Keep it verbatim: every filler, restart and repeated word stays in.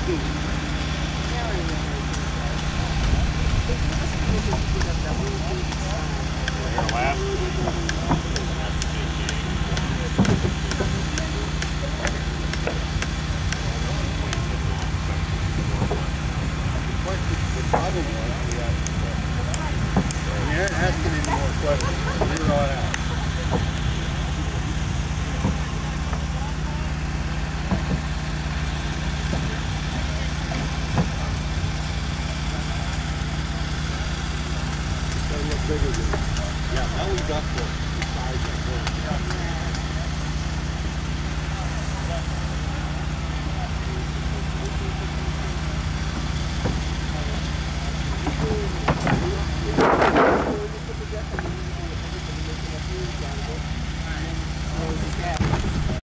You aren't asking any more questions. You're right out. Bigger than, yeah, that one's up there.